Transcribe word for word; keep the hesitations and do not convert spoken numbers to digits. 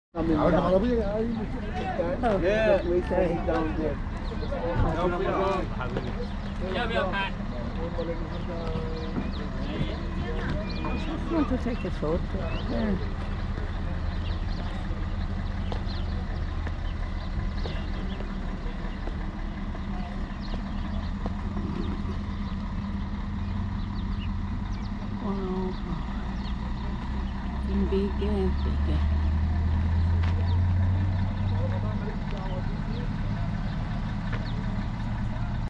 Yeah, we say down there. Quanto c'è che sotto? Eh. Wow. In big, big.